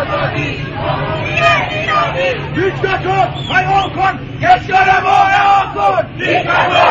Güç götür, hay olkun, geç göreme oya olsun.